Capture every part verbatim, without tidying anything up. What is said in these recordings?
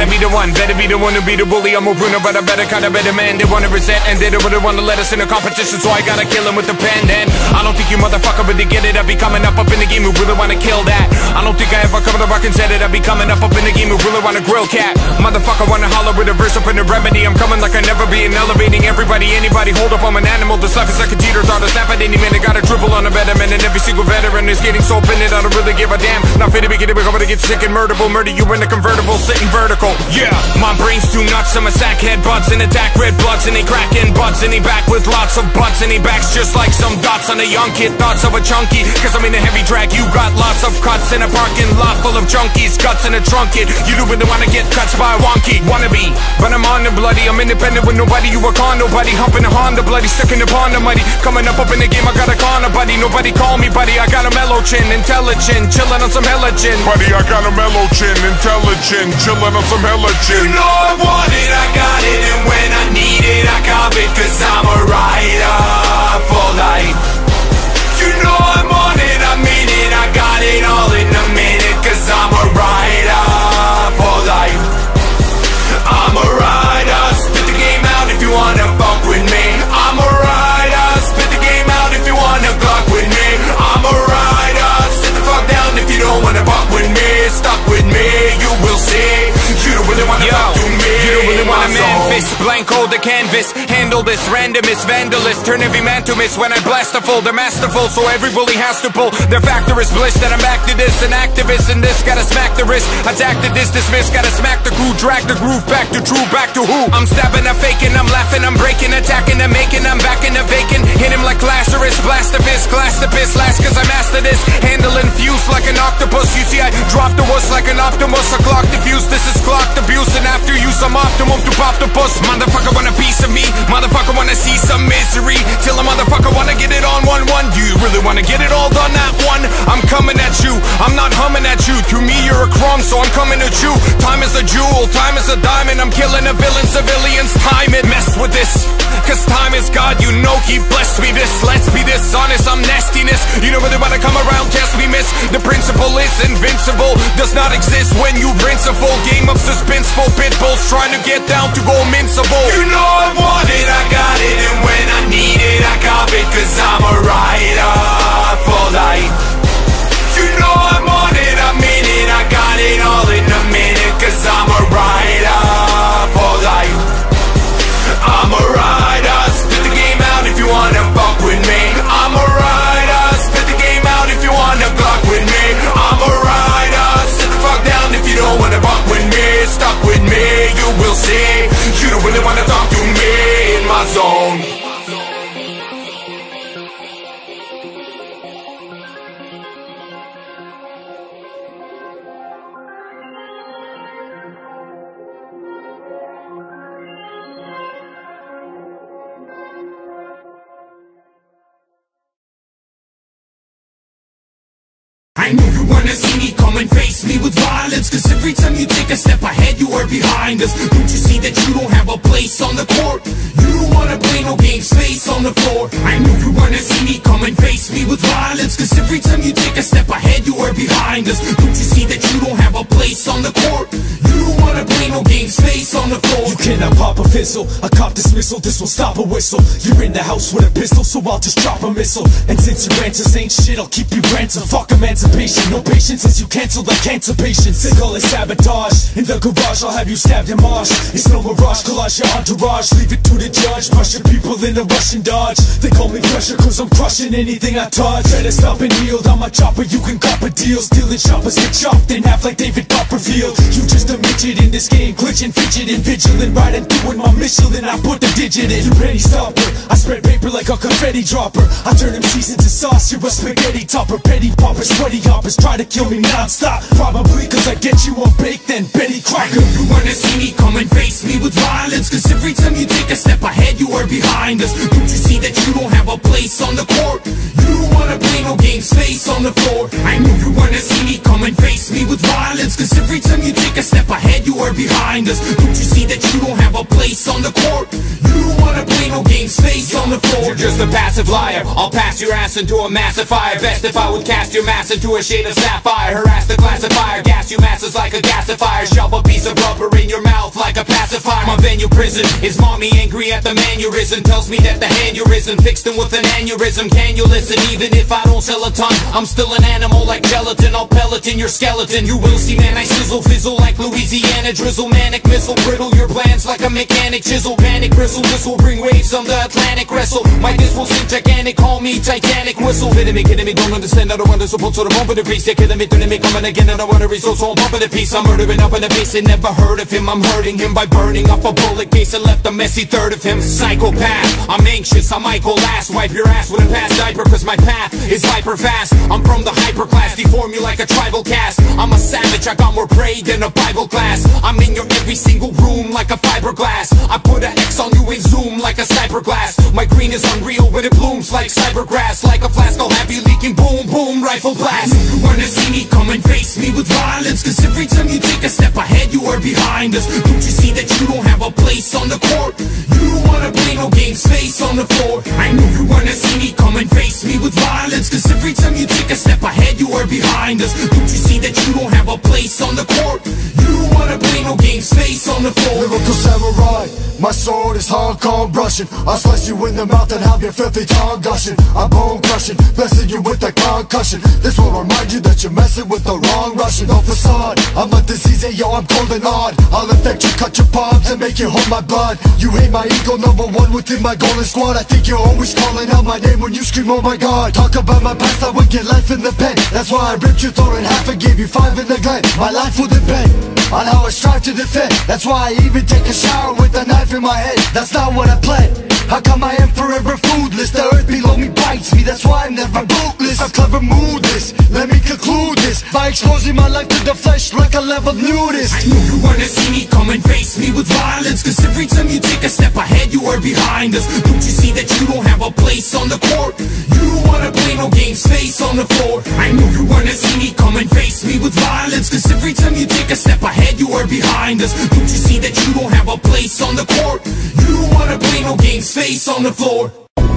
be the one, better be the one to be the bully. I'm a Bruno, but I better kind of better man. They wanna resent and they don't really wanna let us in a competition, so I gotta kill him with the pen. And I don't think you motherfucker really get it. I be coming up up in the game who really wanna kill that. I don't think I ever come to rock and said it. I be coming up up in the game who really wanna grill cat. Motherfucker wanna holler with a verse up in the remedy. I'm coming like I never be and elevating everybody, anybody. Hold up, I'm an animal. This life is like a teeter totter. Snap at any minute. Got a dribble on a betterman, and every single veteran is getting so offended. I don't really give a damn. Not fit to be kidding, we're going to get sick and murderable. Murder you in the convertible, sitting vertical. Yeah, my brain's too nuts. I'm a sackhead butts and attack red bloods, and they cracking butts, and he back with lots of butts, and he backs just like some dots on a young kid. Thoughts of a chunky, cause I'm in a heavy drag. You got lots of cuts in a parking lot full of junkies, guts in a trunk kid. You don't really wanna get cuts by a wonky wannabe, but I'm on the bloody. I'm independent with nobody. You a con nobody. Humping a Honda bloody, stuck in the pond of muddy. Coming up up in the game, I got a corner buddy. Nobody call me buddy. I got a mellow chin, intelligent, chillin' on some hella gin. Buddy, I got a mellow chin, intelligent, chillin' on some hella gin. You know I want it, I got it, and when I need it, I cop it, cause I'm a rider for life. You know I'm on it, I mean it, I got it all in a minute, cause I'm a rider for life. I'm a rider, spit the game out if you wanna fuck with me. I'm a rider, spit the game out if you wanna fuck with me. I'm a rider, sit the fuck down if you don't wanna fuck with me. Stuck with me, you will see. You don't really wanna Yo, talk to me. You don't really wanna man fist, blank hold the canvas. Handle this, randomist, vandalist. Turn every man to miss when I blast a full. They're masterful, so every bully has to pull. Their factor is bliss, that I'm back to this. An activist in this, gotta smack the wrist. Attack the dis, dismiss, gotta smack the crew. Drag the groove back to true, back to who? I'm stabbing, I'm faking, I'm laughing, I'm breaking, attacking, I'm making, I'm back in the vacant. Hit him like Lazarus, blast the fist, glass the piss, last cause I master this. Handling fuse like an octopus. You see I drop the wuss like an optimus. I clock the fuse, this is clocked abuse. And after you some optimum to pop the puss. Motherfucker want a piece of me, motherfucker wanna see some misery. Till a motherfucker wanna get it on one one. Do you really wanna get it all done at one? I'm coming at you, I'm not humming at you. To me you're a crumb, so I'm coming at you. Time is a jewel, time is a diamond. I'm killing a villain, civilians, time it. Mess with this, cause time is God, you know he blessed me this. Let's be this honest, I'm nastiness. You don't really wanna come around, test me miss. The principle is invincible, does not exist when you rinse a full game of suspenseful pit bulls trying to get down to go invincible. You know I want it, I got it, and when I need it, I cop it, cause I'm a rider for life. You know I'm on it, I mean it, I got it all in a minute, cause I'm a rider for life. I'm a rider, spit the game out if you wanna fuck with me. I'm a rider, spit the game out if you wanna fuck with me. I'm a rider, sit the fuck down if you don't wanna fuck with me. Stuck with me, you will see. You don't really wanna talk to me in my zone. I know you wanna see me come and face me with violence, cause every time you take a step ahead, you are behind us. Don't you see that you don't have a place on the court? You don't wanna play no games, face on the floor. I know you wanna see me come and face me with violence, cause every time you take a step ahead, you are behind us. Don't you see that you don't have a place on the court? You don't wanna play no games, face on the floor. You cannot pop a fizzle, a cop dismissal, this will stop a whistle. You're in the house with a pistol, so I'll just drop a missile. And since your answers ain't shit, I'll keep you ransom. Fuck emancipation, no patience as you cancel like cancer patients. They call it sabotage, in the garage I'll have you stabbed and moshed. It's no mirage, collage your entourage, leave it to the judge. Push your people in a rush and dodge. They call me pressure cause I'm crushing anything I touch. Better stop and yield, I'm a chopper, you can cop a deal. Stealing choppers get chopped in half like David Copperfield. You just a midget in this game, glitching, fidgeting, vigilant, riding through in my Michelin, I put the digit in. You penny stopper, I spread paper like a confetti dropper. I turn them seasons to sauce, you're a spaghetti topper. Petty poppers, sweaty hoppers, try to kill me non-stop. Probably cause I get you on bake, then Betty Crocker. You wanna see me come and face me with violence, cause every time you take a step ahead, you are behind us. Don't you see that you don't have a place on the court? You don't wanna play no games, face on the floor. I know you wanna see me come and face me with violence, cause every time you take a step ahead, you are behind us. Don't you see that you don't have a place on the court. You don't wanna play no games, face on the floor. You're just a passive liar. I'll pass your ass into a massive fire. Best if I would cast your mass into a shade of sapphire. Harass the classifier, gas you masses like a gasifier. Shove a piece of rubber in your mouth like a pacifier. My venue prison is mommy angry at the man you risen. Tells me that the hand you risen fixed him with an aneurysm. Can you listen? Even if I don't sell a ton, I'm still an animal like gelatin. I'll pellet in your skeleton. You will see, man, I sizzle, fizzle like Louisiana drizzle. Manic missile, brittle your plans like a mechanic chisel. Panic bristle, this will bring waves on the Atlantic wrestle. My this will seem gigantic, call me Titanic whistle. Kidding me, kidding me, don't understand, I don't want to support to the bump of the piece. They're killing me, turning me, coming again, I don't want to resource, so I'm bumping the piece. I'm murdering up in the face, and never heard of him. I'm hurting him by burning off a bullet case and left a messy third of him. Psychopath, I'm anxious, I might go last. Wipe your ass with a past diaper, cause my path is hyper fast. I'm from the hyper class, deform you like a tribal cast. I'm a savage, I got more prey than a Bible class. I'm in your every single room like a fiberglass. I put an X on you and zoom like a sniper glass. My green is unreal when it blooms like cybergrass. Like a flask, I'll have you leaking, boom, boom, rifle blast. You wanna see me come and face me with violence, cause every time you take a step ahead, you are behind us. Don't you see that you don't have a place on the court? You don't wanna play no games, face on the floor. I know you wanna see me come and face me with violence, cause every time you take a step ahead, you are behind us. Don't you see that you don't have a place on the court? You don't wanna play no games, face on the floor. Lyrical samurai, my sword is Hong Kong brushing. I'll slice you in the mouth and have your filthy tongue gushing. I'm bone crushing, blessing you with a concussion. This will remind you that you're messing with the wrong Russian. No facade, I'm a disease, and yo, I'm cold and odd. I'll infect you, cut your palms, and make you hold my blood. You hate my ego, number one within my golden squad. I think you're always calling out my name when you scream, oh my god. Talk about my past, I would get life in the pen. That's why I ripped your throat in half and gave you five in the glen. My life will depend on how I strive to defend. That's why I even take a shower with a knife in my head. That's not what I planned. How come I am forever foodless? The earth below me bites me, that's why I'm never bootless. I'm clever moodless, let me conclude this by exposing my life to the flesh like a level nudist. I know you wanna see me come and face me with violence, cause every time you take a step ahead, you are behind us. Don't you see that you don't have a place on the court? You don't wanna play no games, face on the floor. I know you wanna see me come and face me with violence, cause every time you take a step ahead, you are behind us. Don't you see that you don't have a place on the court? You don't wanna play no games, face on the floor.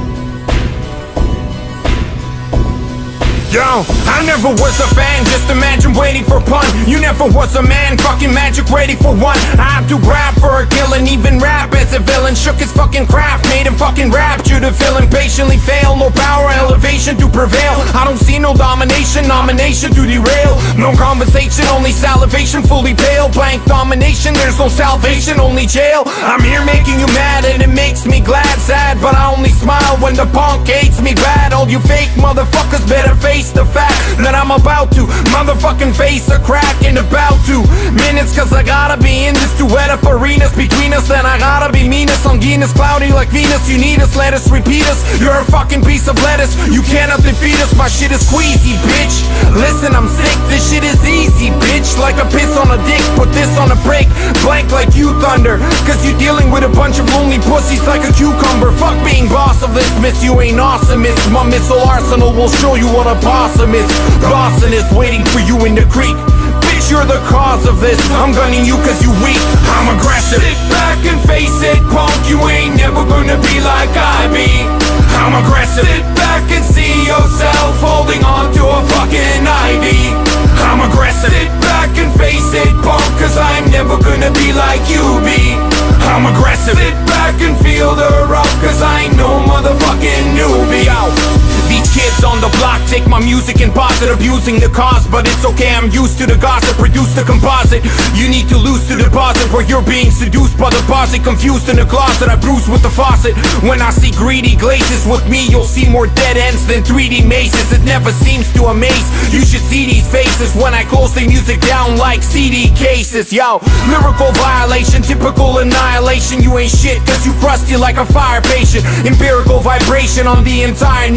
Yo, I never was a fan, just imagine waiting for pun. You never was a man, fucking magic ready for one. I have to rap for a kill and even rap as a villain. Shook his fucking craft, made him fucking rapture to fill and patiently fail. No power, elevation to prevail. I don't see no domination, nomination to derail. No conversation, only salivation, fully pale. Blank domination, there's no salvation, only jail. I'm here making you mad and it makes me glad, sad, but I only smile when the punk hates me bad. All you fake motherfuckers better face the fact that I'm about to motherfucking face a crack in about two minutes, cause I gotta be in this to wet up arenas between us. Then I gotta be meanest on Venus, cloudy like Venus. You need us, let us repeat us. You're a fucking piece of lettuce, you cannot defeat us. My shit is squeezy, bitch. Listen, I'm sick, this shit is easy, bitch. Like a piss on a dick, put this on a break. Blank like you thunder, cause you dealing with a bunch of lonely pussies like a cucumber. Fuck being boss of this, miss, you ain't awesome, miss. My missile arsenal will show you what a awesome is. Dawson is waiting for you in the creek. Bitch, you're the cause of this. I'm gunning you cause you weak. I'm aggressive. Sit back and face it, punk. You ain't never gonna be like I be. I'm aggressive. Sit back and see yourself holding on to a fucking I V. I'm aggressive. Sit back and face it, punk, cause I'm never gonna be like you be. I'm aggressive. Sit back and feel the rough, cause I ain't no motherfucking newbie. Out. These kids on the block take my music and pause it, abusing the cause, but it's okay, I'm used to the gossip. Produce the composite, you need to lose to deposit, where you're being seduced by the posse. Confused in the closet, I bruise with the faucet. When I see greedy glazes with me, you'll see more dead ends than three D mazes. It never seems to amaze, you should see these faces when I close the music down like C D cases. Yo, lyrical violation, typical annihilation. You ain't shit cause you crusty like a fire patient. Empirical vibration on the entire nation.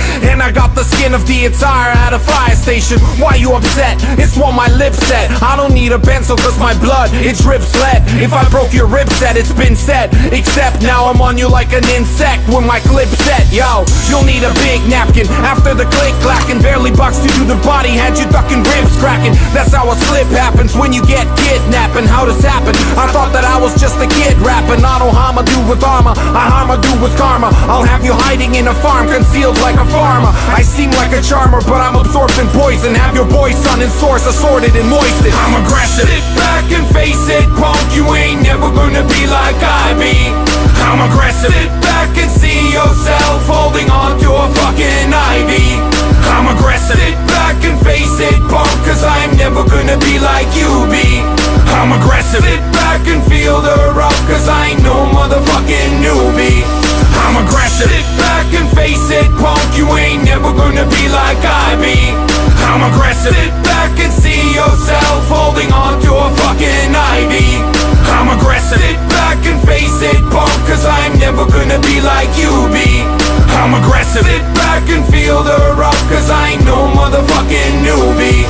And I got the skin of the attire at a fire station. Why you upset? It's what my lips said. I don't need a pencil cause my blood, it drips lead. If I broke your rib set, it's been said. Except now I'm on you like an insect with my clip set. Yo, you'll need a big napkin after the click clacking. Barely boxed you to the body, had you ducking, ribs cracking. That's how a slip happens when you get kidnapped. And how this happened? I thought that I was just a kid rapping. I don't harm a dude with armor, I harm a dude with karma. I'll have you hiding in a farm, concealed like a farmer. I seem like a charmer, but I'm absorbed in poison. Have your boy son and source assorted and moisted. I'm aggressive. Sit back and face it, punk. You ain't never gonna be like I be. I'm aggressive. Sit back and see yourself holding on to a fucking ivy. I'm aggressive. Sit back and face it, punk, cause I'm never gonna be like you be. I'm aggressive. Sit back and feel the rough, cause I ain't no motherfucking newbie. I'm aggressive. Sit back and face it, punk, you ain't never gonna be like I be. I'm aggressive. Sit back and see yourself holding on to a fucking ivy. I'm aggressive. Sit back and face it, punk, cause I'm never gonna be like you be. I'm aggressive. Sit back and feel the rough, cause I ain't no motherfucking newbie.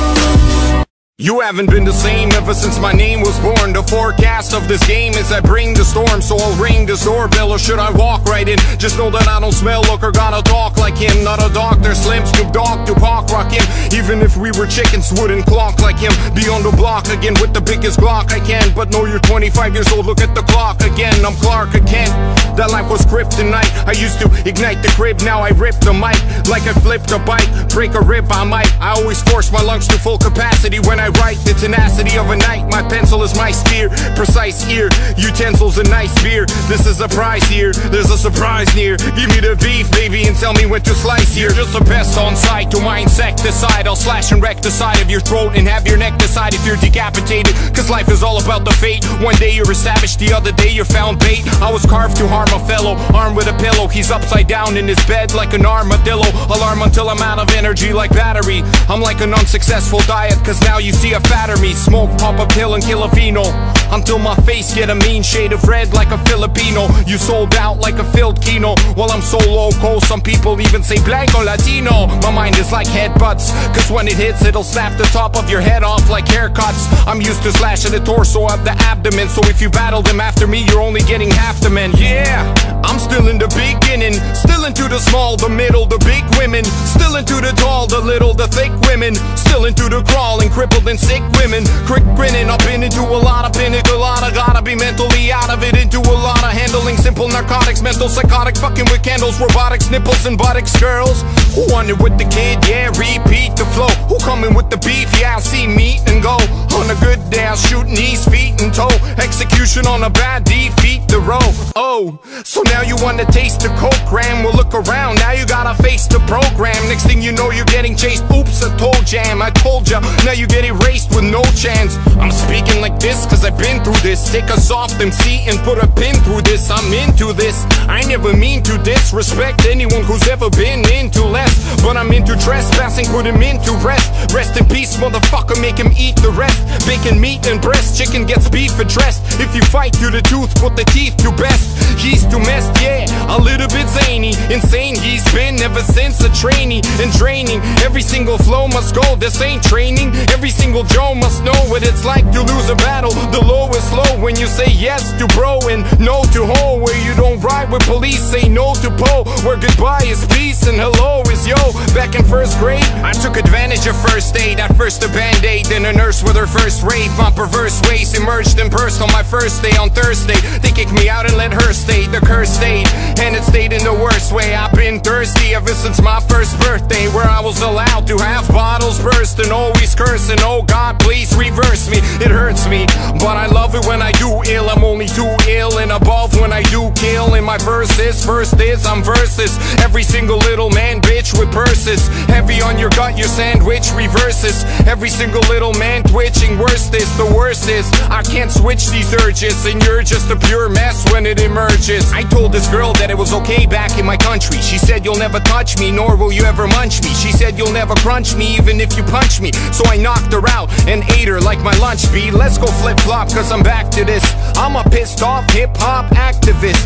You haven't been the same ever since my name was born. The forecast of this game is I bring the storm. So I'll ring this doorbell, or should I walk right in? Just know that I don't smell, look, or gotta talk like him. Not a doctor, Slim, Snoop Dogg, Tupac, rock him. Even if we were chickens, wouldn't clock like him. Be on the block again with the biggest Glock I can. But no, you're twenty-five years old, look at the clock again. I'm Clark Kent. That life was kryptonite. I used to ignite the crib, now I rip the mic like I flipped a bike. Break a rib, I might. I always force my lungs to full capacity when I write. The tenacity of a knight, my pencil is my spear. Precise ear, utensils and nice beer. This is a prize here, there's a surprise near. Give me the beef, baby, and tell me when to slice here. Just the best on site, to my insecticide. I'll slash and wreck the side of your throat and have your neck decide if you're decapitated. Cause life is all about the fate. One day you're a savage, the other day you're found bait. I was carved to harm a fellow, armed with a pillow. He's upside down in his bed like an armadillo. Alarm until I'm out of energy like battery. I'm like an unsuccessful diet, cause now you see a fatter me. Smoke, pop a pill and kill a pheno until my face get a mean shade of red like a Filipino. You sold out like a filled kino. Well, I'm so loco, some people even say blanco Latino. My mind is like headbutts, cause when it hits it'll snap the top of your head off like haircuts. I'm used to slashing the torso of the abdomen, so if you battle them after me you're only getting half the men. Yeah, I'm still in the beginning, still into the small, the middle, the big women, still into the tall, the little, the thick women, still into the crawling, crippled and sick women. Quick grinning, I've been into a lot of pinnacle, lot of gotta be mentally out of it, into a lot of handling simple narcotics, mental psychotic, fucking with candles, robotics, nipples and buttocks. Girls who wanted with the kid, yeah, repeat the flow. Who coming with the beef, yeah, I'll see meat and go. On a good day I'll shoot knees, feet and toe. Execution on a bad defeat the row. Oh, so now you wanna taste the coke gram? Well, look around, now you gotta face the program. Next thing you know you're getting chased. Oops, I told jam, I told ya. Now you get erased with no chance. I'm speaking like this cause I've been through this. Take a soft M C and put a pin through this. I'm into this, I never mean to disrespect anyone who's ever been into less, but I'm into trespassing, put him into rest. Rest in peace, motherfucker, make him eat the rest. Bacon, meat and breast, chicken gets beef addressed. If you fight to the tooth, put the teeth to best. He's too messed, yeah, a little bit zany. Insane he's been ever since a trainee. And draining, every single flow must go. This ain't training, every single Joe must know what it's like to lose a battle. The low is low when you say yes to bro and no to ho. Where you don't ride with police, say no to po. Where goodbye is peace and hello is yo. Back in first grade, I took advantage of first aid. At first a band-aid, then a nurse with her first rave. My perverse ways emerged and burst on my first day on Thursday. They kicked me out and let her stay. The curse stayed, and it stayed in the worst way. I've been thirsty ever since my first birthday, where I was allowed to have bottles burst and always cursing. Oh God, please reverse me. It hurts me, but I love it when I do ill. I'm only too ill and above when I do kill. In my verses, first is I'm versus every single little man, bitch with purses. Heavy on your gut, your sandwich reverses. Every single little man twitching. Worst is, the worst is I can't switch these urges, and you're just a pure mess when it emerges. I told this girl that it was okay back in my country. She said you'll never touch me, nor will you ever munch me. She said you'll never crunch me even if you punch me. So I knocked her out and ate her like my lunch beat. Let's go flip-flop cause I'm back to this. I'm a pissed off hip-hop activist. Smack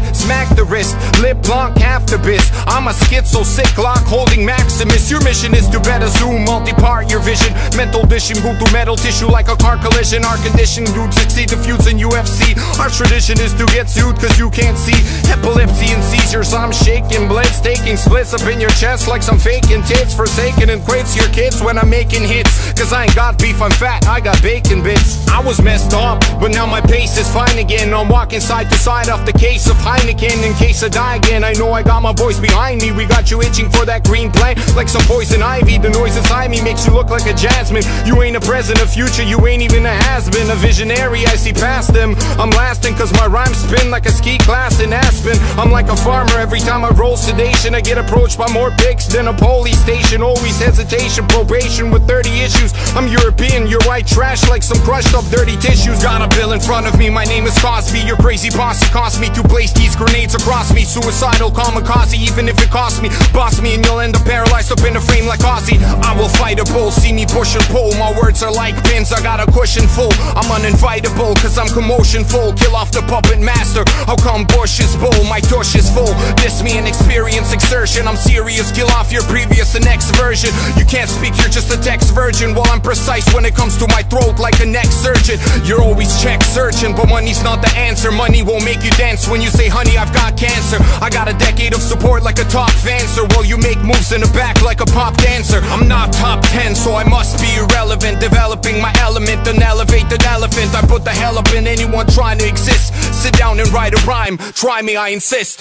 activist. Lip blanc after biz. I'm a schizo sick lock holding Maximus. Your mission is to better zoom, multi-part your vision. Mental dishing, go through metal tissue like a car collision. Our condition, dude, succeed to feuds in U F C. Our tradition is to get sued cause you can't see. Epilepsy and seizures, I'm shaking blitz, taking splits up in your chest like some faking tits. Forsaken and quits your kids when I'm making hits. Cause I ain't got beef, I'm fat, I got bacon bits. I was messed up, but now my pace is fine again. I'm walking side to side off the case of Heineken. In case I die again, I know I got my voice behind me. We got you itching for that green plant like some poison ivy. The noise inside me makes you look like a jasmine. You ain't a present, a future, you ain't even a has-been. A visionary, I see past them. I'm lasting cause my rhymes spin like a ski class in Aspen. I'm like a farmer, every time I roll sedation I get approached by more pigs than a police station. Always hesitation, probation with thirty issues. I'm European, you're white trash like some crushed up dirty tissues. Got a bill in front of me, my name is Cosby. Your crazy posse cost me to place these grenades across me. Suicidal kamikaze, even if it costs me. Boss me and you'll end up paralyzed up in a frame like Ozzy. I will fight a bull, see me push and pull. My words are like pins, I got a cushion full. I'm uninvitable cause I'm commotion full. Kill off the puppet master, how come Bush is bull? My tush is full, diss me an experience exertion. I'm serious, kill off your previous and next version. You can't speak, you're just a text virgin. Well, I'm precise when it comes to my throat like a neck surgeon. You're always check searching, but money's not the answer. Money won't make you dance when you say, honey, I've got cancer. I got a decade of support like a top fancer. While you make moves in the back like a pop dancer. I'm not top ten, so I must be irrelevant. Developing my element, an elevated elephant. I put the hell up in anyone trying to exist. Sit down and write a rhyme, try me, I insist.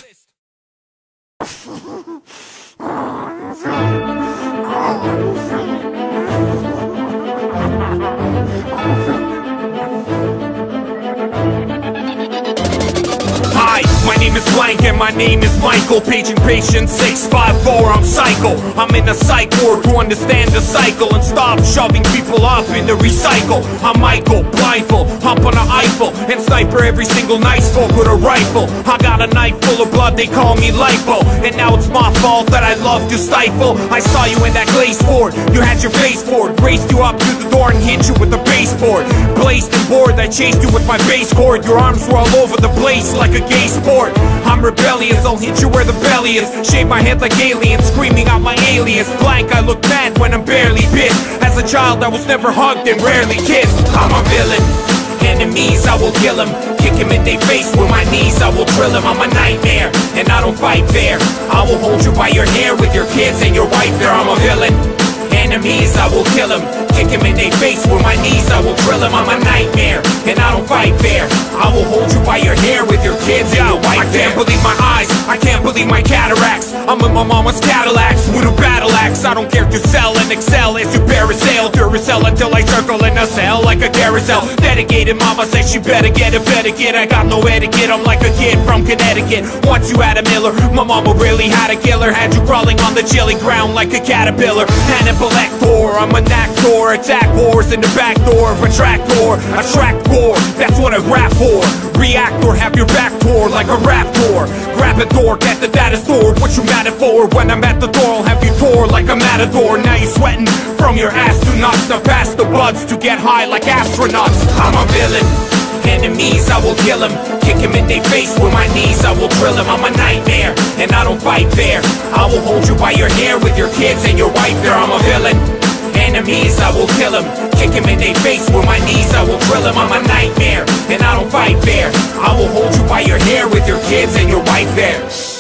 Hi, my name is Blank and my name is Michael. Paging patient six five four, I'm psycho. I'm in a psych ward to understand the cycle and stop shoving people up in the recycle. I'm Michael, blindfold, hop on an Eiffel and sniper every single night folk with a rifle. I got a knife full of blood, they call me lipo. And now it's my fault that I love to stifle. I saw you in that glaze Ford, you had your face forward. Raced you up to the door and hit you with a baseboard. Blazed and bored, I chased you with my bass cord. Your arms were all over the place like a gay sport. I'm rebellious, I'll hit you where the belly is. Shave my head like aliens, screaming out my alias. Blank, I look mad when I'm barely bit. As a child I was never hugged and rarely kissed. I'm a villain, enemies I will kill him. Kick him in their face with my knees, I will drill him. I'm a nightmare, and I don't fight fair. I will hold you by your hair with your kids and your wife there. I'm a villain, enemies I will kill him. Kick him in their face with my knees, I will drill him. I'm a nightmare, and I don't fight fair. I will hold you by your hair with your kids and your wife. I can't believe my eyes, I can't believe my cataracts. I'm in my mama's Cadillacs with a battle axe. I don't care to sell and excel as you parasail. Duracell until I circle in a cell like a carousel. Dedicated, mama says she better get a better kid. I got no etiquette, I'm like a kid from Connecticut. Once you had a Miller, my mama really had a killer. Had you crawling on the chilly ground like a caterpillar. Hannibal Lecter, I'm an actor. Attack wars in the back door of a tractor. Attract war, that's what I rap for. React or have your back tore like a raptor. Grab a dork at the data store. What you mad at for? When I'm at the door I'll have you tore like a matador. Now you sweating from your ass to nuts. To pass the buds to get high like astronauts. I'm a villain, enemies I will kill him. Kick him in their face with my knees, I will drill him. I'm a nightmare, and I don't fight fair. I will hold you by your hair with your kids and your wife there. I'm a villain, enemies I will kill him. Kick him in their face with my knees, I will drill him. I'm a nightmare, and I don't fight fair. I will hold you by your hair with your kids and your wife there.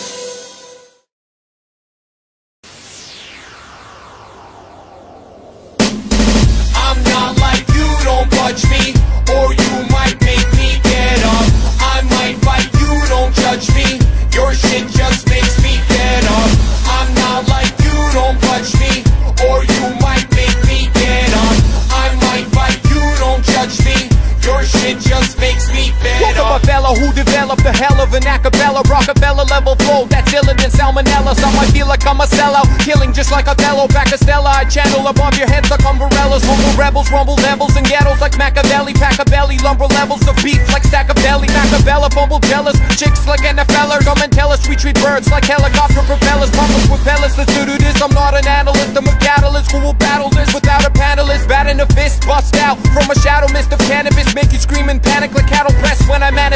I'm not like you, don't budge me, or you might make me get up. I might fight you, don't judge me. Your shit just makes me get up. I'm not like you, don't budge me, or you might make me get up. I might fight you, don't judge me. Your shit just makes me fed up. A fellow who developed a hell of an acapella, Rockabella level flow that's iller than salmonella. Some might feel like I'm a sellout, killing just like Othello. Baccastella, I channel above your heads like umbrellas. Humble rebels, rumble devils, and ghettos like Machiavelli. Pack a belly, lumber levels of beef like stack of belly. Macabella, fumble jealous, chicks like N F L-er. Come and tell us we treat birds like helicopter propellers. Pumpers with pellets, let's do this. I'm not an analyst, I'm a catalyst who will battle this without a panelist. Bat in a fist, bust out from a shadow mist of cannabis. Make you scream in panic like cattle press when I manifest.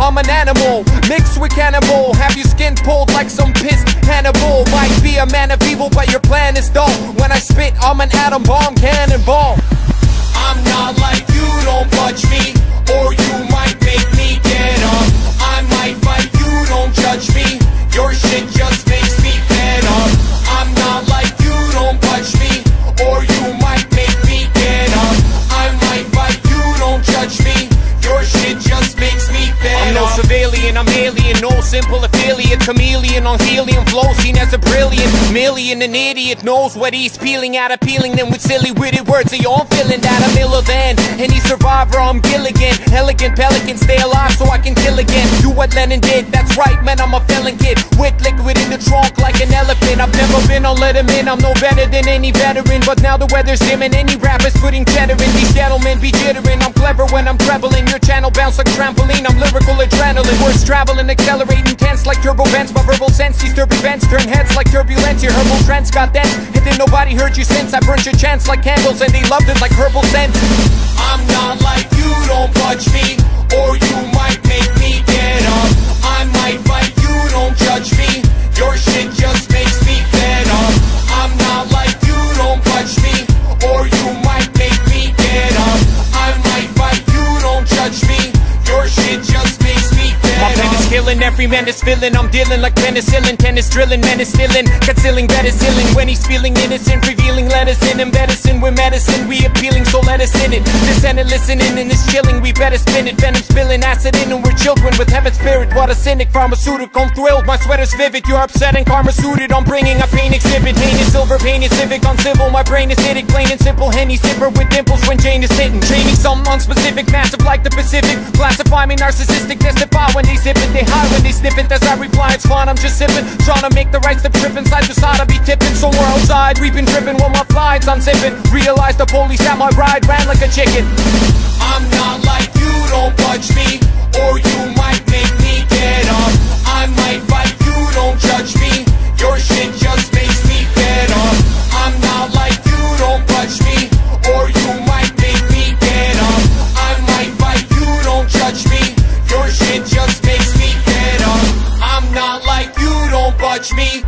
I'm an animal, mixed with cannibal. Have you skin pulled like some pissed Hannibal? Might be a man of evil, but your plan is dull. When I spit, I'm an atom bomb cannonball. I'm not like you, don't budge me, or you might make me get up. I might fight you, don't judge me, your shit just makes me fed up. I'm not like you, don't budge me, or you might make me get up. I might fight you, don't judge me, your shit just makes me fed up. I'm no civilian, I'm alien, no simple affiliate, chameleon on helium flow, seen as a brilliant million. An idiot knows what he's peeling at, appealing them with silly witty words. So yo, I'm feeling that I'm iller than any survivor, I'm Gilligan. Elegant pelican, stay alive so I can kill again. Do what Lennon did, that's right man, I'm a felon kid, with liquid in the trunk like an elephant. I've never been on let him in, I'm no better than any veteran, but now the weather's dim and any rapper's putting cheddar in. These gentlemen be jittering, I'm clever when I'm trebling. Your channel bounce like trampoline, I'm lyrical adrenaline. Words traveling, accelerating, tense like turbo vents. My verbal sense, these turbo vents turn heads like turbulence. Your herbal trends got dense, and then nobody heard you since. I burnt your chance like candles and they loved it like herbal scents. I'm not like you, don't budge me, or you might make me get up. I might fight you, don't judge me, your shit just makes me fed up. I'm not like you, don't budge me, or you might make me get up. I might fight you, don't judge me, your shit just makes me fed up. My pen is killing, every man is feeling, I'm dealing like penicillin. Tennis drilling, men is stealing, concealing, better-sealing. When he's feeling innocent, revealing letters in him, medicine with medicine, we appealing, so let us in it. Listen and listening and it's chilling, we better spin it. Venom spilling, acid in and we're children with heaven's spirit. What a cynic, pharmaceutical, I'm thrilled, my sweater's vivid. You're upsetting, karma suited, I'm bringing a pain exhibit. Painted silver, painted civic, on civil, my brain is hitting. Plain and simple, Henny sipper with dimples when Jane is sitting. Chaining something unspecific, massive like the Pacific. Classify me narcissistic, testify when they sip it. They high when they sniff it, as I reply, it's fun, I'm just sipping. Trying to make the right step, trip inside the side, I be tipping. So we're outside, we've been dripping while my flights I'm sipping. Realize the police at my ride ran like a chicken. I'm not like you, don't budge me, or you might make me get up. I might fight you, don't judge me, your shit just makes me fed up. I'm not like you, don't budge me, or you might make me get up. I might fight you, don't judge me, your shit just makes me fed up. I'm not like you, don't budge me.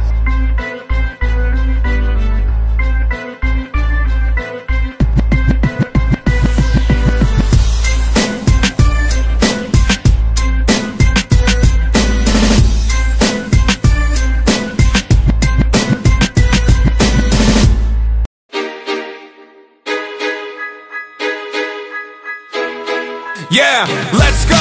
Yeah, let's go.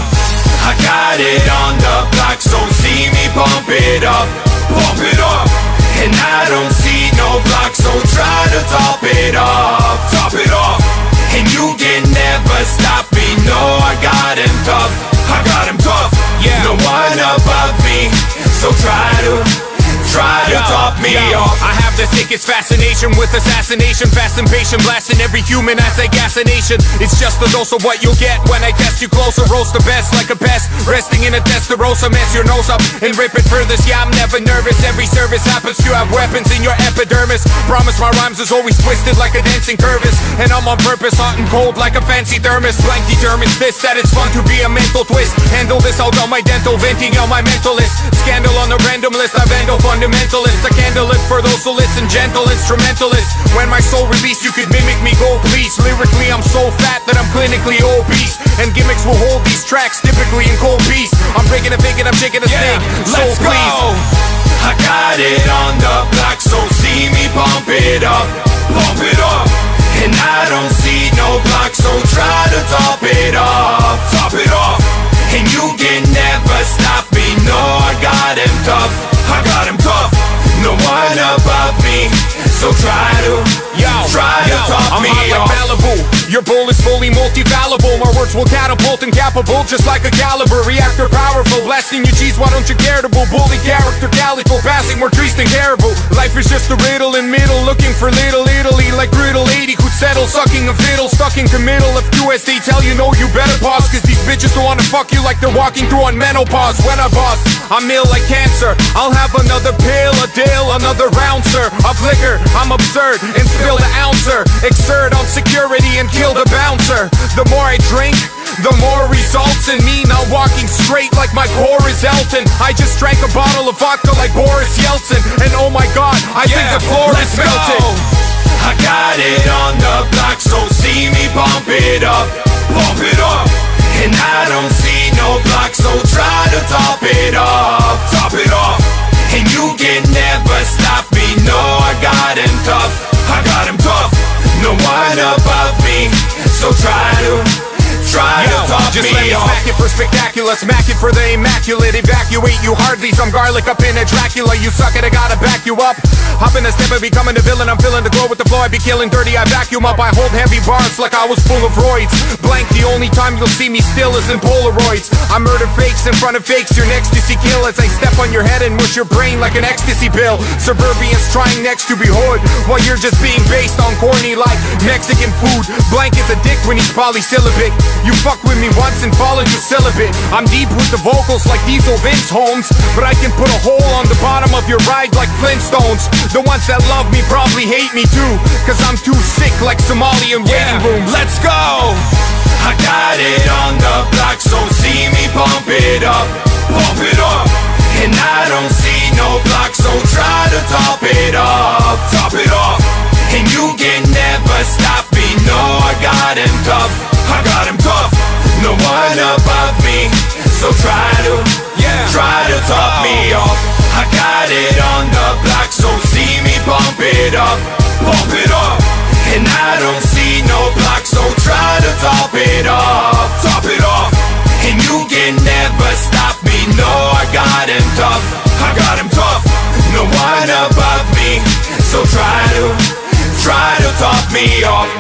I got it on the block, so see me bump it up, bump it up. And I don't see no block, so try to top it off, top it off. And you can never stop me, no, I got him tough, I got him tough. Yeah. No one above me, so try to try to Yo, top me yo, off. I have the sickest fascination with assassination, fast and patient, blasting every human as a gas nation. It's just a dose of what you'll get when I test you closer. Roast the best like a pest, resting in a testarossa. Mess your nose up and rip it furthest. Yeah, I'm never nervous. Every service happens to have weapons in your epidermis. Promise my rhymes is always twisted like a dancing curvis, and I'm on purpose, hot and cold like a fancy thermos. Blank determines this, that it's fun to be a mental twist. Handle this out on my dental, venting on my mentalist. Scandal on the random list, I vandal fundamentalist. A candle lit for those who listen, gentle instrumentalist. When my soul release, you could mimic me, go please. Lyrically, I'm so fat that I'm clinically obese, and gimmicks will hold these tracks, typically in cold peace. I'm breaking a big and I'm shaking a Yeah, snake, so let's please. go. I got it on the block, so see me bump it up, bump it up. And I don't see no block, so try to top it off, top it off. And you can never stop me, no, I got him tough, I got him tough. No one above me, so try to, Yo, try yo, to top I'm me hot off. like Malibu. Your bull is fully multi-fallible. My words will catapult and capable just like a caliber. Reactor powerful, blasting your cheese, why don't you care to bull? Bully character, calico, passing more trees than caribou. Life is just a riddle in middle, looking for little Italy. Like Riddle eighty could settle, sucking a fiddle, stuck in committal. If Q S they tell you no, you better pause, cause these bitches don't wanna fuck you like they're walking through on menopause. When I boss, I'm ill like cancer. I'll have another pill, a deal, another ouncer of liquor. I'm absurd and spill the ouncer. Exert on security and kill the bouncer. The more I drink, the more results in me. now walking straight like my core is Elton. I just drank a bottle of vodka like Boris Yeltsin. And oh my god, I yeah, think the floor is melting. I got it on the block, so see me bump it up, bump it up. And I don't see no block, so try to top it off, top it off. And you can never stop me, no, I got him tough, I got him tough. No one above me, so try to Try Yo, to talk just me let me off. smack it for spectacular, smack it for the immaculate. Evacuate you hardly, some garlic up in a Dracula. You suck it, I gotta back you up. Hop in the step and becoming a villain. I'm feeling the glow with the flow, I be killing dirty, I vacuum up. I hold heavy bars like I was full of roids. Blank, the only time you'll see me still is in Polaroids. I murder fakes in front of fakes, your next to see kill. As I step on your head and mush your brain like an ecstasy pill. Suburbians trying next to be hood, while you're just being based on corny like Mexican food. Blank is a dick when he's polysyllabic. You fuck with me once and fall into celibate. I'm deep with the vocals like Diesel Vince Holmes, but I can put a hole on the bottom of your ride like Flintstones. The ones that love me probably hate me too, cause I'm too sick like Somalian waiting rooms. Let's go! I got it on the block, so see me bump it up, bump it up. And I don't see no block, so try to top it off, top it off. And you can never stop me, no, I got him tough, I got him tough. No one above me, so try to, yeah, try to top me off. I got it on the block, so see me bump it up, bump it up. And I don't see no block, so try to top it off, top it off. And you can never stop me, no, I got him tough, I got him tough. No one above me, so try to, try to top me off.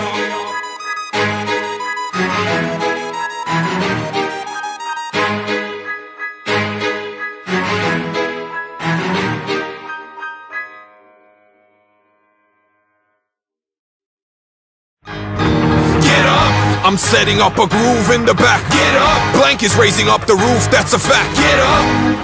I'm setting up a groove in the back. Get up. Blank is raising up the roof, that's a fact. Get up.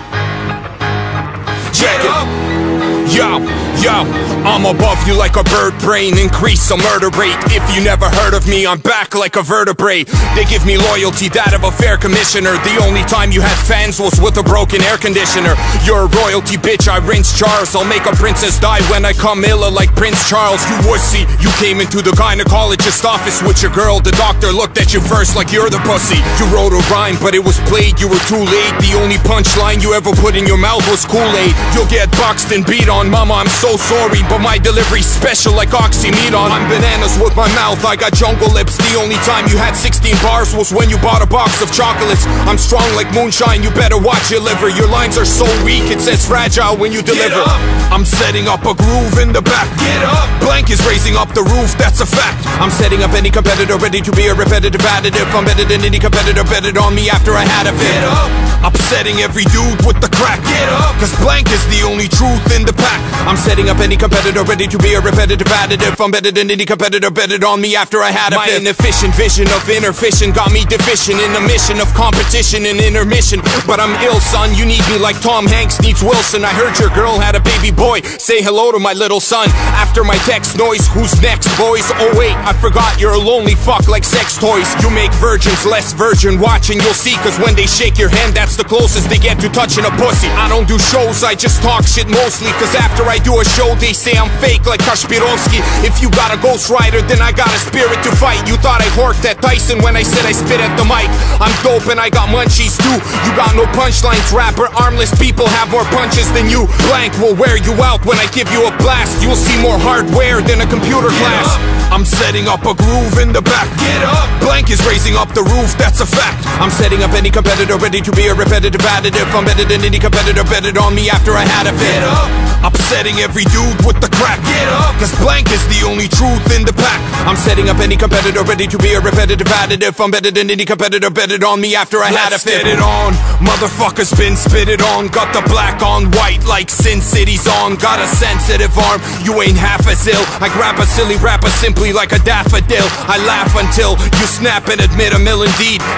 Check it. Up. Yo, yo, I'm above you like a bird brain. Increase a murder rate. If you never heard of me, I'm back like a vertebrae. They give me loyalty, that of a fair commissioner. The only time you had fans was with a broken air conditioner. You're a royalty bitch, I rinse jars. I'll make a princess die when I come illa like Prince Charles. You wussy, you came into the gynecologist office with your girl. The doctor looked at you first like you're the pussy. You wrote a rhyme, but it was played, you were too late. The only punchline you ever put in your mouth was Kool-Aid. You'll get boxed and beat on. Mama, I'm so sorry, but my delivery's special like oxymedon. I'm bananas with my mouth, I got jungle lips. The only time you had sixteen bars was when you bought a box of chocolates. I'm strong like moonshine, you better watch your liver. Your lines are so weak, it says fragile when you deliver. I'm setting up a groove in the back. Get up. Blank is raising up the roof, that's a fact. I'm setting up any competitor ready to be a repetitive additive. I'm better than any competitor, betted on me after I had a fit. Get up. Upsetting every dude with the crack. Get up. Cause blank is the only truth in the pack. I'm setting up any competitor ready to be a repetitive additive. I'm better than any competitor, betted on me after I had a fit. My inefficient vision of inner fishing got me deficient in a mission of competition and intermission. But I'm ill, son, you need me like Tom Hanks needs Wilson. I heard your girl had a baby boy, say hello to my little son. After my text noise, who's next, boys? Oh wait, I forgot you're a lonely fuck like sex toys. You make virgins less virgin, watching you'll see. Cause when they shake your hand, that's the closest they get to touching a pussy. I don't do shows, I just talk shit mostly. Cause after I do a show, they say I'm fake like Kashpirovsky. If you got a ghost rider, then I got a spirit to fight. You thought I horked at Tyson when I said I spit at the mic. I'm dope and I got munchies too. You got no punchlines, rapper. Armless people have more punches than you. Blank will wear you out when I give you a blast. You'll see more hardware than a computer class. I'm setting up a groove in the back. Get up. Blank is raising up the roof, that's a fact. I'm setting up any competitor ready to be a repetitive additive. I'm better than any competitor, betted on me after I had a fit. Get up. Upsetting every dude with the crack. Get up. Cause blank is the only truth in the pack. I'm setting up any competitor ready to be a repetitive additive. I'm better than any competitor, betted on me after I Let's had a fit. Get it on. Motherfuckers been spitted on. Got the black on white like Sin City's on. Got a sensitive arm, you ain't half as ill. I grab a silly rapper simply like a daffodil. I laugh until you snap and admit a mill indeed. Any melody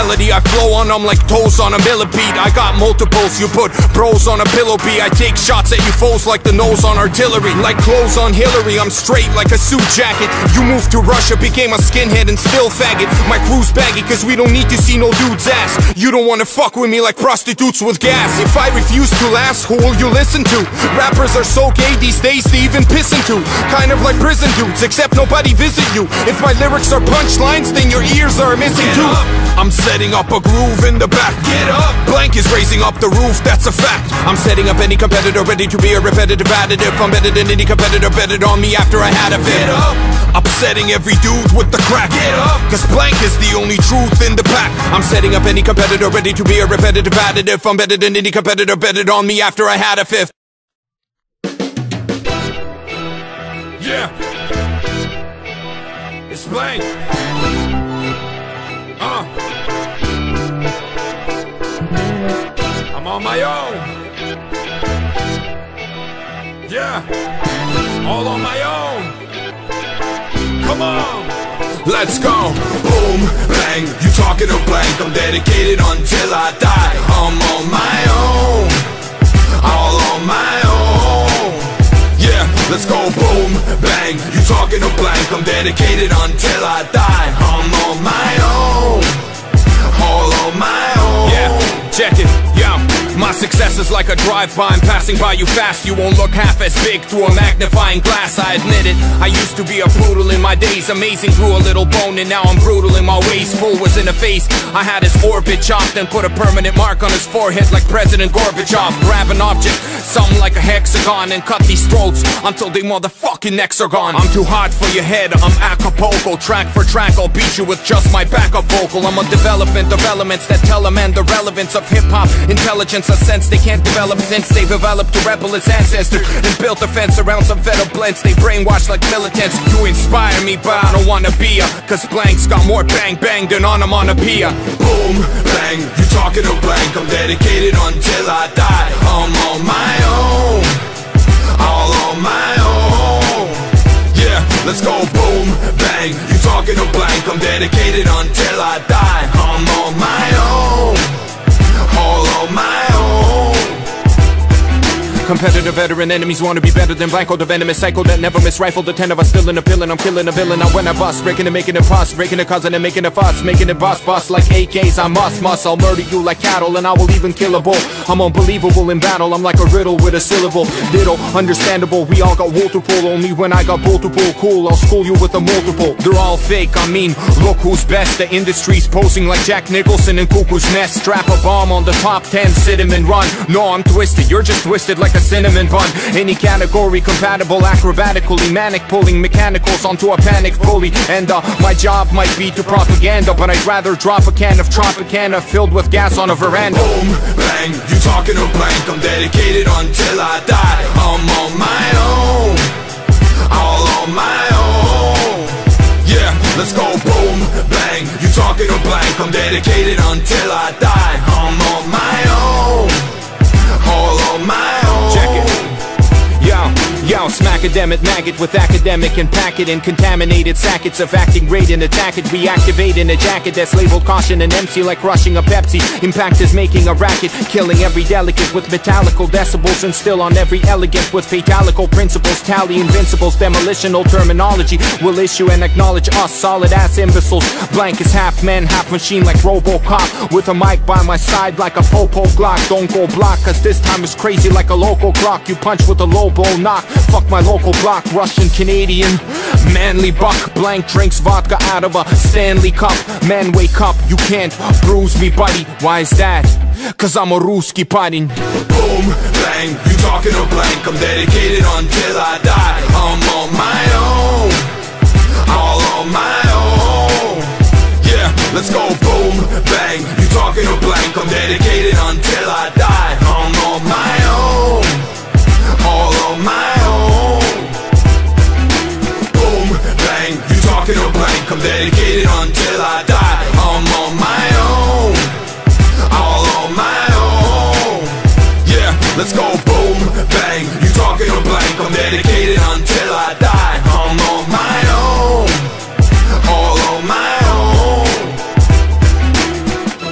melody I flow on, I'm like toes on a millipede. I got multiples, you put bros on a pillow beat. I take shots at you foes like the nose on artillery. Like clothes on Hillary, I'm straight like a suit jacket. You moved to Russia, became a skinhead and still faggot. My crew's baggy cause we don't need to see no dude's ass. You don't wanna fuck with me like prostitutes with gas. If I refuse to last, who will you listen to? Rappers are so gay these days they even piss into. Kind of like prison dudes, except nobody visit you. If my lyrics are punchlines, then your ears are missing too. I'm setting up a groove in the back. Get up! Blank is raising up the roof, that's a fact. I'm setting up any competitor ready to be a repetitive additive. I'm better than any competitor, betted on me after I had a fit. Get up! Upsetting every dude with the crack. Get up! Cause blank is the only truth in the pack. I'm setting up any competitor ready to be a repetitive additive. I'm better than any competitor, betted on me after I had a fifth. Yeah. It's blank. Uh. I'm on my own. Yeah. All on my own. Come on. Let's go. Boom, bang. You talking to blank. I'm dedicated until I die. I'm on my own. All on my own. Yeah, let's go. Boom, bang. You talking to blank. I'm dedicated until I die. I'm on my own. All on my own. Yeah, check it. Yeah. My success is like a drive-by, I'm passing by you fast. You won't look half as big through a magnifying glass, I admit it. I used to be a poodle in my days, amazing, grew a little bone, and now I'm brutal in my ways. Fool was in the face, I had his orbit chopped and put a permanent mark on his forehead like President Gorbachev. Grab an object, something like a hexagon, and cut these throats until they motherfucking necks are gone. I'm too hot for your head, I'm Acapulco. Track for track, I'll beat you with just my backup vocal. I'm a development of elements that tell a man the relevance of hip-hop intelligence. A sense they can't develop since they've developed to rebel its ancestors and built a fence around some fed up blends. They brainwash like militants. You inspire me, but I don't wanna be ya, cause blank's got more bang bang than onomatopoeia. Boom, bang, you talking to blank. I'm dedicated until I die. I'm on my own. All on my own. Yeah, let's go. Boom, bang, you talking to blank. I'm dedicated until I die. I'm on my own. All on my own. Competitive veteran enemies wanna be better than Blanco, the venomous psycho that never miss rifle. The ten of us still in a villain, I'm killing a villain. Now when I bust, breaking and making it pus, breaking it cousin and making it fuss, making it bust, bust like A Ks. I must, must, I'll murder you like cattle and I will even kill a bull. I'm unbelievable in battle, I'm like a riddle with a syllable. Ditto, understandable, we all got multiple, only when I got multiple. Cool, I'll school you with a multiple. They're all fake, I mean, look who's best. The industry's posing like Jack Nicholson in Cuckoo's Nest. Strap a bomb on the top ten, sit him and run. No, I'm twisted, you're just twisted like a cinnamon bun. Any category compatible, acrobatically manic, pulling mechanicals onto a panic pulley. And uh, my job might be to propaganda, but I'd rather drop a can of Tropicana filled with gas on a veranda. Boom, bang, you talking to blank. I'm dedicated until I die. I'm on my own. All on my own. Yeah, let's go. Boom, bang, you talking to blank. I'm dedicated until I die. I'm on my own. All on my own. Check it. Yo, yo, smackademic maggot with academic and packet and contaminated sackets of acting rate and attack it. Reactivate in a jacket that's labeled caution and empty like crushing a Pepsi. Impact is making a racket, killing every delicate with metallical decibels and still on every elegant with fatalical principles. Tally invincibles, demolitional terminology will issue and acknowledge us solid ass imbeciles. Blank is half man, half machine like Robocop with a mic by my side like a Popo Glock. Don't go block cause this time is crazy like a local clock. You punch with a low ball knock, fuck my local block. Russian, Canadian, manly buck. Blank drinks vodka out of a Stanley cup. Man wake up, you can't bruise me buddy. Why is that? Cause I'm a Ruski party. Boom, bang, you talking to blank. I'm dedicated until I die. I'm on my own. All on my own. Yeah, let's go. Boom, bang, you talking to blank. I'm dedicated until I die. I'm on my own. All on my own. Boom, bang, you talking to blank. I'm dedicated until I die. I'm on my own. All on my own. Yeah, let's go. Boom, bang, you talking to blank. I'm dedicated until I die. I'm on my own. All on my own.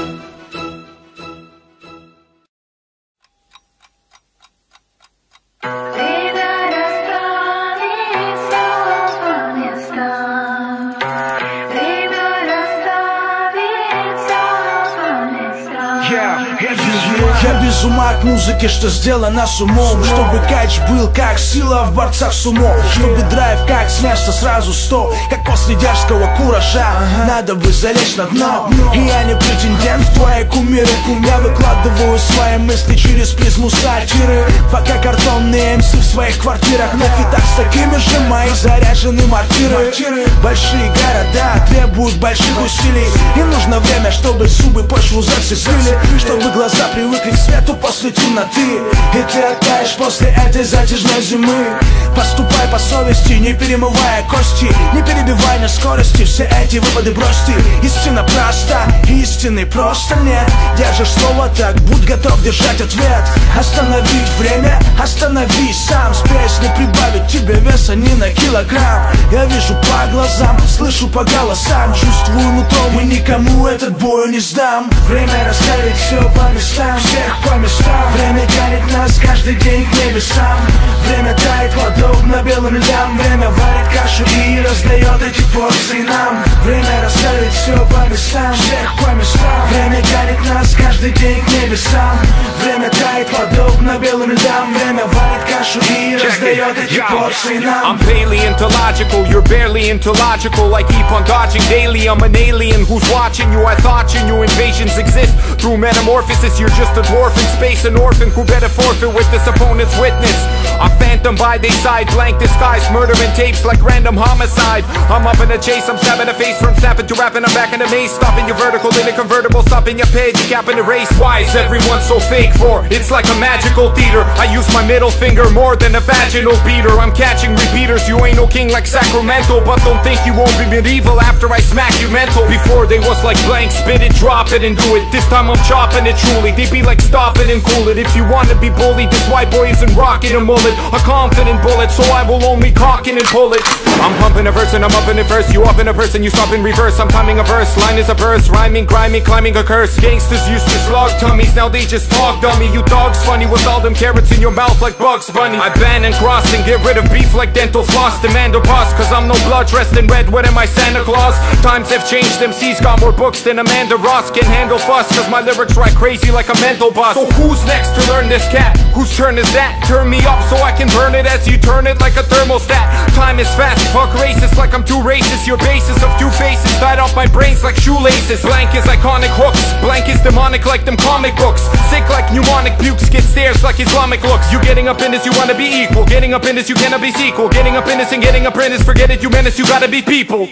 Я без ума от музыки, что сделано с умом. Чтобы кайч был как сила в борцах сумо. Чтобы драйв как с места сразу сто. Как после дерзкого куража. Надо бы залечь на дно. И я не претендент в твои кумиры. Я выкладываю свои мысли через призму сатиры. Пока картонные эм си в своих квартирах. На фитах с такими же мои заряжены мортиры. Большие города требуют больших усилий. И нужно время, чтобы зубы почву зацепили. Чтобы глаза привыкли к свету после темноты. И ты оттаешь после этой затяжной зимы. Поступай по совести, не перемывая кости. Не перебивай на скорости, все эти выпады брось ты. Истина проста, истины просто нет. Держишь слово так, будь готов держать ответ. Остановить время, остановись сам. С песней прибавить тебе веса не на килограмм. Я вижу по глазам, слышу по голосам. Чувствую нутром и никому этот бой не сдам. Время расставить все по местам, всех по местам. Время тянет нас каждый день к небесам. Время тает подобно белым льдам. Время варит кашу и раздает эти порции нам. Время расставить все по местам, всех по местам. Время тянет нас каждый день к небесам. Время тает подобно белым льдам. Время варит кашу и раздает эти порции нам. I'm paleontological, you're barely intellogical. I keep on dodging daily, I'm an alien who's watching you. I thought you knew invasions exist through metamorphosis. You're just a dwarf in space, an orphan who better forfeit with this opponent's witness. A phantom by their side, blank disguise, murdering tapes like random homicide. I'm up in the chase, I'm stabbing a face from snapping to rapping. I'm back in the maze, stopping your vertical in a convertible, stopping your page, capping the race. Why is everyone so fake for? It's like a magical theater. I use my middle finger more than a vaginal beater. I'm catching repeaters, you ain't no king like Sacramento. But don't think you won't be medieval after I smack you mental. Before they was like blank, spit it, drop it and do it. This time I'm chopping it truly. They be like stop it and cool it. If you wanna be bullied, this white boy isn't rocking a mullet. A confident bullet, so I will only cock it and pull it. I'm pumping a verse and I'm up in it first. You up in a person, you stop in reverse. I'm timing a verse, line is a verse. Rhyming, grinding, climbing a curse. Gangsters used to slug tummies, now they just talk dummy. You dogs funny with all them carrots in your mouth like Bugs Bunny. I ban and cross and get rid of beef like dental floss. Demand a boss, cause I'm no blood dressed in red. What am I, Santa Claus? Times have changed, M Cs got more books than Amanda Ross. Can handle fuss, cause my lyrics ride crazy like a mental boss. So who's next to learn this cat? Whose turn is that? Turn me up so I can burn it as you turn it like a thermostat. Time is fast, fuck racist like I'm too racist. Your basis of two faces tied off my brains like shoelaces. Blank is iconic hooks, blank is demonic like them comic books. Sick like pneumonic pukes, get stares like Islamic looks. You getting up in this, you wanna be equal. Getting up in this, you cannot be sequel. Getting up in this and getting apprentice, forget it, you menace, you gotta be people.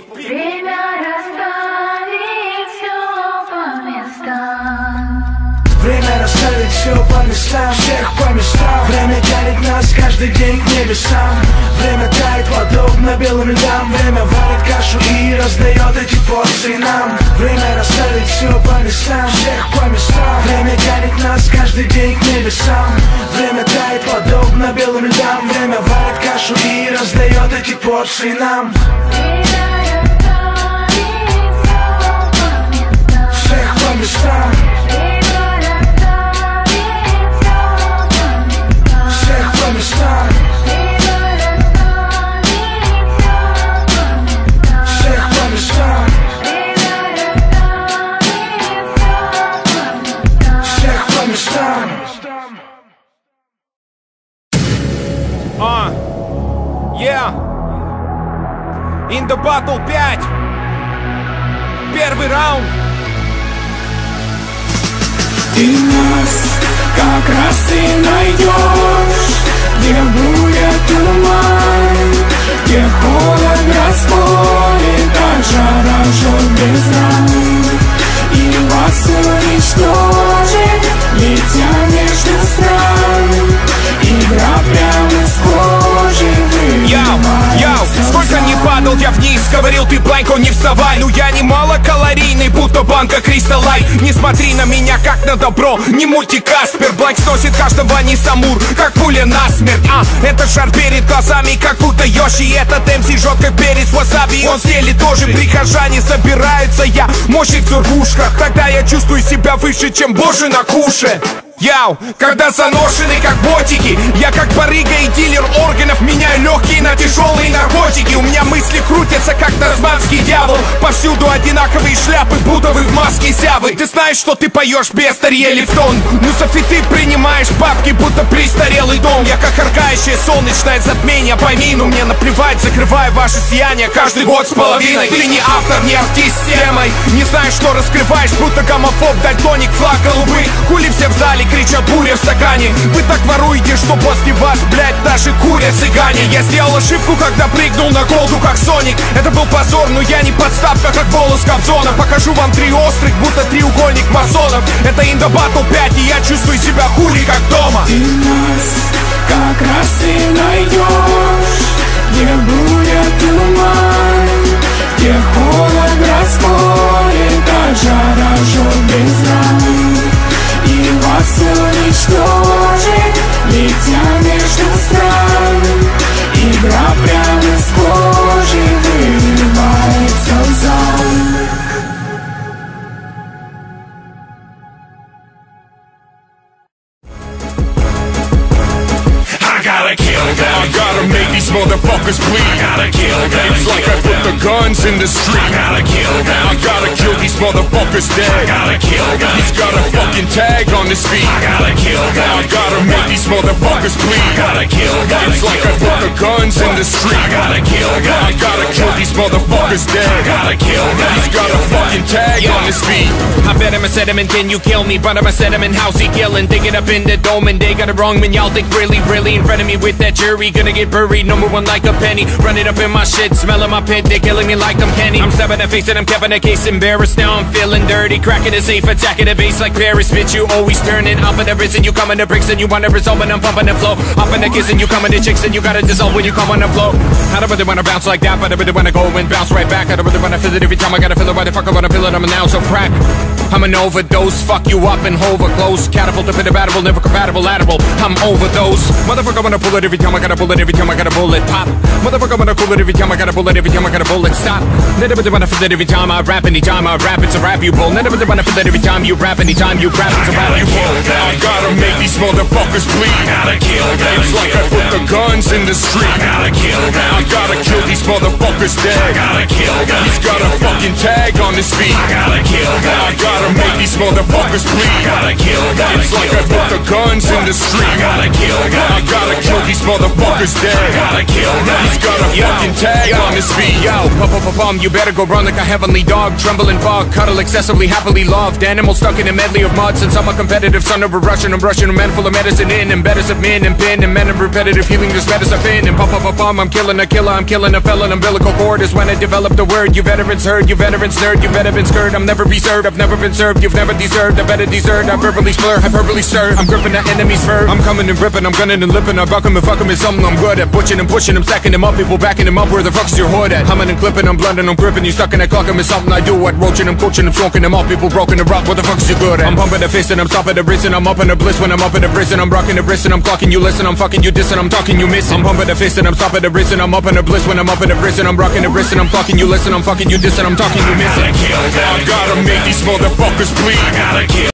Время расставить все по местам, всех по местам. Время тянет нас каждый день к небесам. Время тает подобно белым льдам. Время варит кашу и раздает эти порции нам. Время расставить все по местам, всех по местам. Время тянет нас каждый день к небесам. Время тает подобно белым льдам. Время варит кашу и раздает эти порции нам. Всех по местам. Uh, yeah. In the battle пять. Первый раунд. Ты нас как раз и найдешь, где будет туман, где холод расколет, а жара жжет без ран. И вас уничтожит, летя между стран. Игра прямо из кожи вырывается. Сколько не падал я вниз, говорил ты, Бланко, не вставай. Ну я не малокалорийный, будто банка Кристал Лайт. Не смотри на меня как на добро, не мультикаспер. Бланк сносит каждого не самур, как пуля насмерть. А, этот шар перед глазами, как будто Йоши. Этот эм си жжет, как перец васаби. Он стелит тоже, прихожане собираются. Я мощный в турбушках, тогда я чувствую себя выше, чем Божий на куше. Яу, когда заношены как ботики, я как барыга и дилер органов, меняю легкие на тяжелые наркотики. У меня мысли крутятся как тасманский дьявол, повсюду одинаковые шляпы, будто вы в маске сявы. Ты знаешь, что ты поешь без тарьели в тон, Нусов и ты принимаешь бабки, будто престарелый дом. Я как харкающее солнечное затмение, пойми, ну мне наплевать, закрываю ваше сияние каждый год с половиной. Ты не автор, не артист с темой, не знаешь, что раскрываешь, будто гомофоб, дальтоник, флаг голубых. Хули все в зале кричат буря в стакане, вы так воруете, что после вас, блядь, даже курят цыгане. Я сделал ошибку, когда прыгнул на голду, как Соник. Это был позор, но я не подставка, как волос Кобзона. Покажу вам три острых, будто треугольник масонов. Это Indo Battle пять, и я чувствую себя хули, как дома. Ты нас как раз и найдешь, где буря, туман, где холод расколет, а жара жжет без ран. И вас уничтожит, летя между стран. Игра прямо из кожи вырывается в зал. Gotta kill them. I gotta make these motherfuckers bleed. I gotta kill them. It's like I put the guns in the street. I gotta kill them. I gotta kill these motherfuckers dead. I gotta kill them. He's got a fucking tag on his feet. I gotta kill them. I gotta make these motherfuckers bleed. I gotta kill them. It's like I put the guns in the street. I gotta kill them. I gotta kill these motherfuckers dead. I gotta kill them. He's got a fucking tag on his feet. I bet him, I said him, and can you kill me? But I'm a sediment, how's he killing? Dig it up in the dome, and they got it wrong, man. Y'all think really, really in front of me with that jury. Gonna get buried, number one like a penny. Run it up in my shit, smelling my pit. They're killing me like I'm Kenny. I'm stabbing the face and I'm keeping a case embarrassed. Now I'm feeling dirty, cracking the safe, attacking the base like Paris. Bitch, you always turning up in the prison. You come in the bricks and you want to resolve, and I'm pumping the flow. Up in the kiss and you come in the chicks and you gotta dissolve when you come on the flow. I don't really wanna bounce like that, but I really wanna go and bounce right back. I don't really wanna feel it every time I gotta feel it. Why the fuck I wanna feel it? I'm an ounce of crack. I'm an overdose, fuck you up and hover close. Catapult up in the battle, never compatible, lateral. I'm overdose. Motherfucker, wanna pull it every time I gotta pull it every time I gotta pull it pop. Motherfucker, wanna pull it every time I gotta pull it every time I gotta pull it stop. Never wanna feel it every time I rap, anytime I rap, it's a rap you pull. Never wanna feel it every time you rap, anytime you rap, it's a rap you pull. I gotta make these motherfuckers bleed. I gotta kill them. It's like I put the guns in the street. I gotta kill them. I gotta kill these motherfuckers dead. I gotta kill them. He's got a fucking tag on his feet. I gotta kill them. I gotta make these motherfuckers bleed. I gotta kill them. It's like I put the guns in the street. I gotta kill them. I gotta kill these motherfuckers dead. I gotta kill them. He's got a fucking tag on his feet. Yo, pum pum pum pum, you better go run like a heavenly dog. Tremble and fog, cuddle excessively, happily loved. Animal stuck in a medley of mud. Since I'm a competitive son of a Russian, I'm rushing a man full of medicine in. And better of men and pin and men of repetitive healing, just medicine in. And pum pum pum pum, I'm killing a killer, I'm killing a felon. Umbilical cord is when I develop the word. You veterans heard, you veterans nerd, you veterans scared. I'm never be served, I've never been served. You've never deserved, I better deserved. I verbally slur, I verbally stir. I'm gripping the enemy's fur. I'm coming and ripping, I'm gunning and lipping. I buck him and fuck him is something I'm good at. Butching and pushing him, stacking him up. People backing him up, where the fuck's your hood at? Humming and clipping, I'm blending, I'm gripping. You stuck in that clock, I'm something I do at. Roaching, I'm coaching, I'm smoking them up. People broken the rock, what the fuck's you good at? I'm pumping the fist and I'm stopping the wrist and I'm up in the bliss when I'm up in the prison. I'm rocking the wrist and I'm clocking you, listen, I'm fucking you dissing, I'm talking you missing. I'm pumping the fist and I'm stopping the wrist and I'm up in the bliss when I'm up in the prison. I'm rocking the wrist and I'm clocking you, listen, I'm fucking you dissing, I'm talking you missing. I gotta kill them. I gotta make these motherfuckers bleed. I gotta kill